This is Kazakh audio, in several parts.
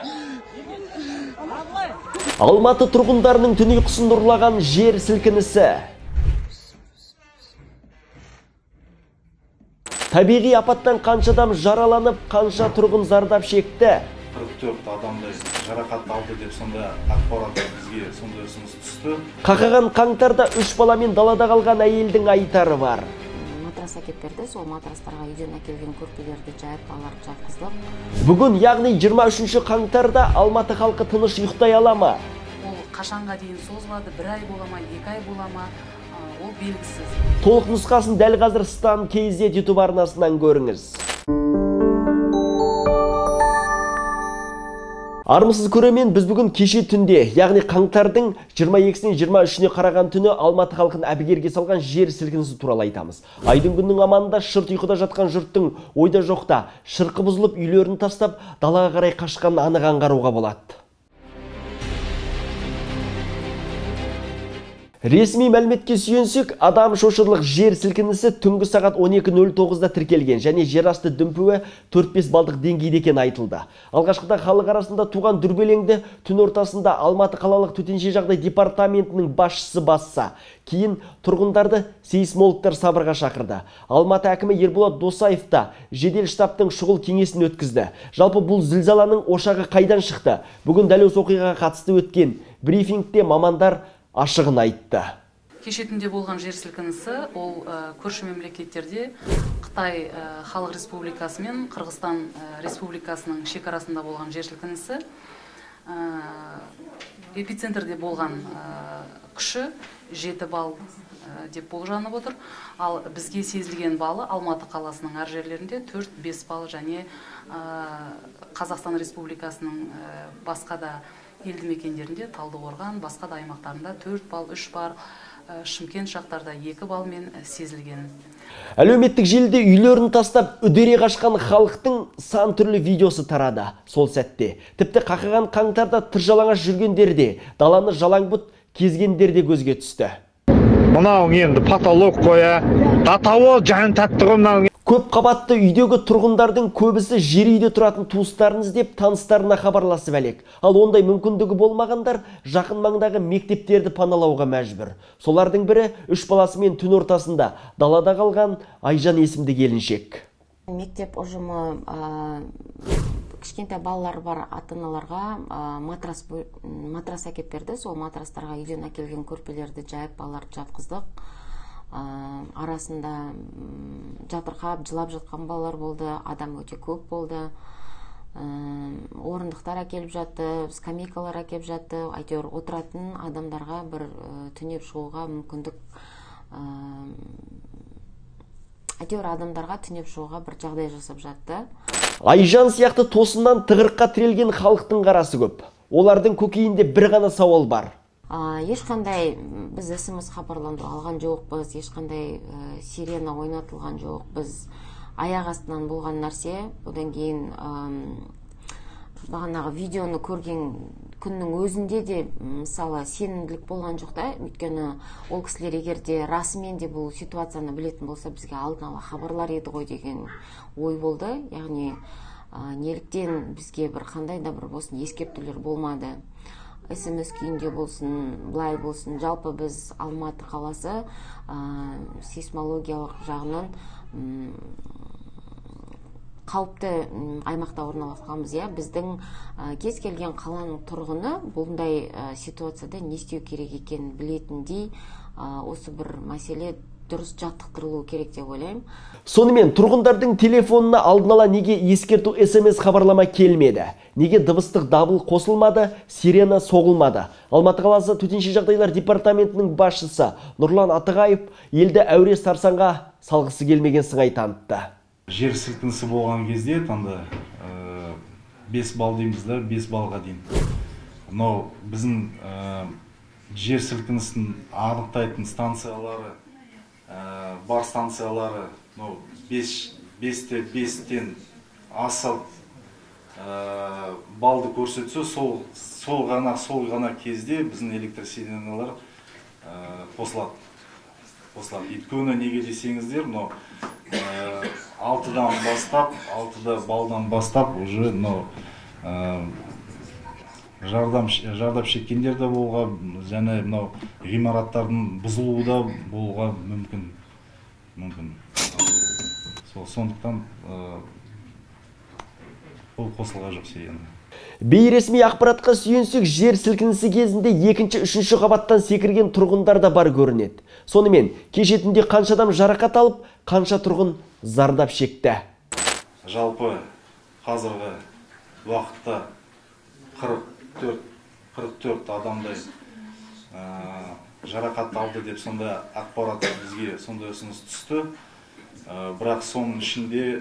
Алматы тұрғындарының түн ұйқысын ұрлаған жер сілкінісі. Табиғи апаттан қанша адам жараланып, қанша тұрғын зардап шекті? 44 адамдай жарақат алды деп сонда ақпарат бізге сонда ұсыныс түсті. Қақаған қаңтарда 3 баламен далада қалған әйелдің айтары бар. Матрас әкеп берді, сол матрастарға үйден әкелген көрпелерді жайып, балаларды жатқыздық. Бүгін, яғни 23 қаңтарда Алматы халқы тыныш ұйықтай ала ма? Ол қашанға дейін созылады, 1 ай бола ма, 2 ай бола ма, ол белгісіз. Толық нұсқасын дәл қазір Стан KZ YouTube арнасынан көріңіз. Армысыз көремен, біз бүгін кеше түнде, яғни қаңтардың 22-сінен 23-не қараған түні Алматы халқын әбігерге салған жер сілкінісі туралы айтамыз. Айдың күннің аманында шырт ұйқыда жатқан жұрттың ойда жоқта шырқы бұзылып үйлерін тастап далаға қарай қашқанын анық аңғаруға болады. Ресми мәліметке сүйенсек, адам шошырлық жер сілкінісі түнгі сағат 12:09-да тіркелген және жерасты дүмпуі 4-5 балдық деңгейде екені айтылды. Алғашқыда халық арасында туған дүрбелеңді түн ортасында Алматы қалалық төтенше жағдай департаментінің басшысы басса, кейін тұрғындарды сейсмологтар сабырға шақырды. Алматы әкімі Ерболат Досаев та жедел штабтың шұғыл кеңесін өткізді. Жалпы бұл зілзаланың ошағы қайдан шықты? Бүгін дәл осы оқиғаға қатысты өткен брифингте мамандар ашығын айтты. Кеше түнде болған жер сілкінісі ол көрші мемлекеттерде Қытай Халық Республикасы мен Қырғызстан Республикасының шекарасында болған жер сілкінісі. Эпицентрде болған күші 7 балл деп болжанып отыр. Ал бізге сезілген балы Алматы қаласының әр жерлерінде 4-5 балл және Қазақстан Республикасының басқа да елді мекендерінде, Талдықорған, басқа да аймақтарында 4 балл, 3 бар, Шымкент жақтарда 2 балмен сезілген. Әлеуметтік желіде үйлерін тастап үдере қашқан халықтың сан түрлі видеосы тарады. Сол сәтте тіпті қақаған қаңтарда тыржалаңаш жүргендер де, даланы жалаң бұт кезгендер де көзге түсті. Мынау енді потолок қоя, татауы жан таттығымнан. Көп қабатты үйдегі тұрғындардың көбісі жер үйде тұратын туыстарыңыз деп таныстарына хабарласып әлек. Ал ондай мүмкіндігі болмағандар жақын маңдағы мектептерді паналауға мәжбүр. Солардың бірі 3 баласымен түн ортасында далада қалған Айжан есімді келіншек. Мектеп ұжымы кішкентай балалары бар ата-аналарға матрас әкеп берді. Сол матрастарға үйден әкелген көрпелерді жайып, балаларды жатқыздық. Арасында жатырқап, жылап жатқан балалар болды, адам өте көп болды. Орындықтар әкеліп жатты, скамейкалар әкеліп жатты. Әйтеуір отыратын адамдарға бір түнеп шығуға мүмкіндік, әйтеуір адамдарға түнеп шығуға бір жағдай жасап жатты. Айжан сияқты тосыннан тығырыққа тірелген халықтың қарасы көп. Олардың көкейінде бір ғана сауал бар. Ешқандай біз СМС хабарландыру алған жоқпыз, ешқандай сирена ойнатылған жоқ. Біз аяқ астынан болған нәрсе, одан кейін бағанағы видеоны көрген күннің өзінде де мысалы сенімділік болған жоқ та, өйткені ол кісілер егерде расымен де бұл ситуацияны білетін болса, бізге алдын ала хабарлар еді ғой деген ой болды. Яғни неліктен бізге бір қандай да бір болсын ескертулер болмады. СМС күйінде болсын, былай болсын. Жалпы біз Алматы қаласы сейсмологиялық жағынан қауіпті аймақта орналасқанбыз. Біздің кез келген қаланың тұрғыны бұндай ситуацияда не істеу керек екенін білетіндей осы бір мәселе дұрыс жаттықтырылуы керек деп ойлаймын. Сонымен тұрғындардың телефонына алдын ала неге ескерту СМС хабарлама келмеді? Неге дыбыстық дабыл қосылмады, сирена соғылмады? Алматы қаласы төтенше жағдайлар департаментінің басшысы Нұрлан Атығаев елді әуре сарсаңға салғысы келмеген сыңай танытты. Жер сілкінісі болған кезде таңда 5 балл дейміз да, 5 балға дейін. Но біздің жер сілкінісін анықтайтын станциялары бар станциялары 5-тен аса балды көрсетсе, сол ғана кезде біздің электр сиреналар қосылады. Өйткені неге десеңіздер, 6 балдан бастап уже Жардап шеккендер де болуға, және мынау ғимараттардың бұзылуы да болуға мүмкін. Сондықтан бұл қосылға жоқ себебі. Бейресми ақпаратқа сүйенсек, жер сілкінісі кезінде 2-3 қабаттан секірген тұрғындар да бар көрінеді. Сонымен, кеше түнде қанша адам жарақат алып, қанша тұрғын зардап шекті. Жалпы қазіргі уақытта 44 адамдай жарақат алды деп сонда ақпарат бізге сонда ұсыныс түсті. Бірақ соның ішінде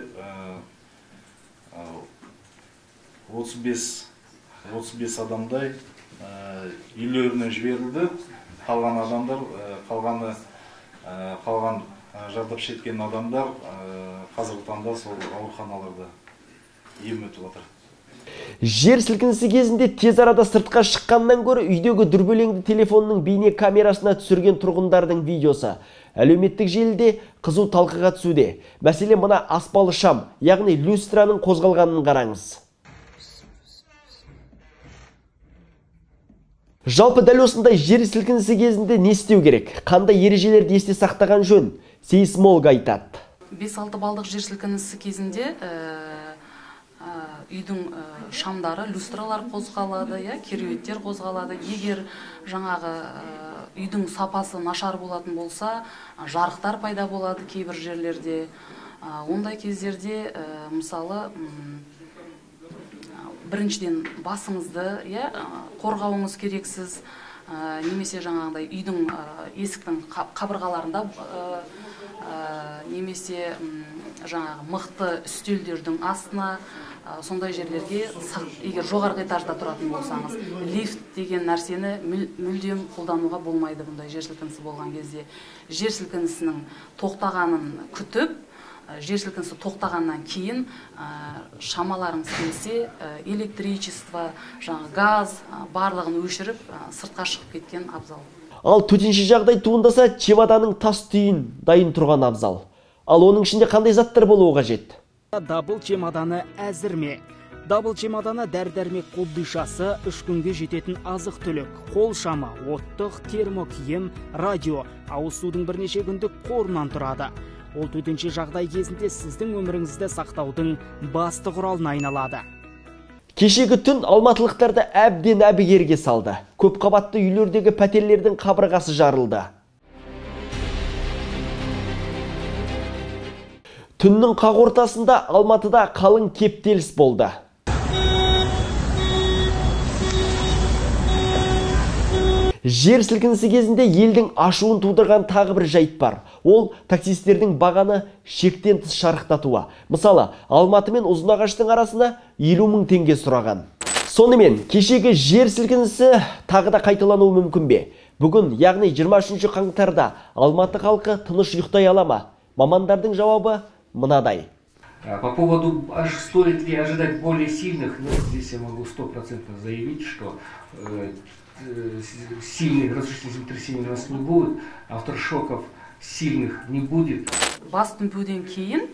35 адамдай үйлеріне жіберілді. Қалған адамдар, қалған жардап шеккен адамдар қазіргі таңда сол ауруханаларда ем өтіп отыр. Жер сілкінісі кезінде тез арада сыртқа шыққаннан гөрі үйдегі дүрбелеңді телефонның бейне камерасына түсірген тұрғындардың видеосы әлеуметтік желіде қызу талқыға түсуде. Мәселе мына аспалы шам, яғни люстраның қозғалғанын қараңыз. Жалпы дәл осындай жер сілкінісі кезінде не істеу керек? Қандай ережелерді есте сақтаған жөн? Сейсмолог айтады. 5-6 балдық жер сілкінісі кезінде үйдің шамдары, люстралар қозғалады, кереуеттер қозғалады. Егер жаңағы үйдің сапасы нашар болатын болса, жарықтар пайда болады кейбір жерлерде. Ондай кездерде мысалы біріншіден басыңызды қорғауыңыз керексіз, немесе жаңағыдай үйдің есіктің қабырғаларында немесе жаңағы мықты үстелдердің астына, сондай жерлерге, егер жоғарғы этажда тұратын болсаңыз, лифт деген нәрсені мүлдем қолдануға болмайды бұндай жер сілкінісі болған кезде. Жер сілкінісінің тоқтағанын күтіп, жер сілкінісі тоқтағаннан кейін шамаларыңыз келсе, электричество, газ барлығын өшіріп, сыртқа шығып кеткен абзал. Ал төтенше жағдай туындаса, чемоданның тас түйін дайын тұрған абзал. Ал оның ішінде қандай заттар болуы қажет? Дабыл чемоданы әзір ме? Дабыл чемоданы дәрі-дәрмек қобдишасы, 3 күнге жететін азық түлік, қол шамы, оттық, термокиім, радио, ауыз судың бірнеше күндік қорынан тұрады. Ол төтенше жағдай кезінде сіздің өміріңізді сақтаудың басты құралына айналады. Кешегі түн алматылықтарды әбден әбігерге салды. Көп қабатты үйлердегі пәтерлердің қабырғасы жарылды. Түннің қақ ортасында Алматыда қалың кептеліс болды. Жер сілкінісі кезінде елдің ашуын тудырған тағы бір жайт бар. Ол таксистердің бағаны шектен тыс шарықтатуы. Мысалы, Алматы мен Ұзынағаштың арасына 50 мың теңге сұраған. Сонымен, кешегі жер сілкінісі тағы да қайталануы мүмкін бе? Бүгін, яғни 23 қаңтарда Алматы халқы тыныш ұйықтай ала ма? Мамандардың жауабы мынадай. По поводу, стоит ли ожидать более сильных, здесь я могу 100% заявить, что сильных разрушительных землетрясений у нас не будет, авторшоков сильных не будет. Бас дүмпуден кейін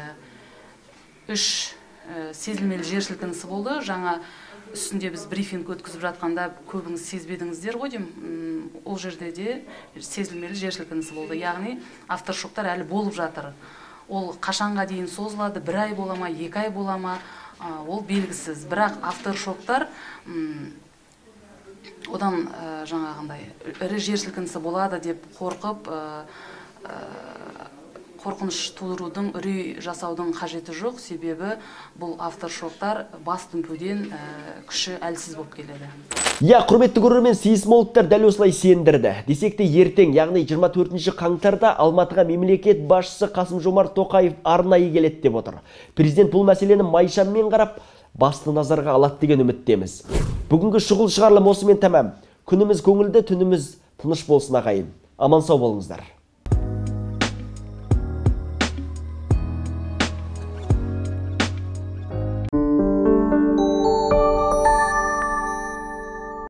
3 сезілмелі жер сілкінісі болды. Жаңа үстінде біз брифинг өткізіп жатқанда көбіңіз сезбедіңіздер ғой деймін. Ол жерде де сезілмелі жер сілкінісі болды. Яғни авторшоктар әлі болып жатыр. Ол қашанға дейін созылады, 1 ай бола ма, 2 ай бола ма, ол белгісіз. Бірақ авторшоктар одан жаңағындай ірі жер сілкінісі болады деп қорқып, қорқыныш тудырудың, үрей жасаудың қажеті жоқ. Себебі бұл авторшоктар бас дүмпуден күші әлсіз болып келеді. Құрметті көрермен, сейсмологтар дәл осылай сендірді. Десек те ертең, яғни 24 қаңтарда Алматыға мемлекет басшысы Қасым-Жомарт Тоқаев арнайы келеді деп отыр. Президент бұл мәселені майшаммен қарап, басты назарға алады деген үміттеміз. Бүгінгі шұғыл шығарылым осымен тәмам. Күніміз көңілді, түніміз тыныш болсын ағайын. Аман сау болыңыздар.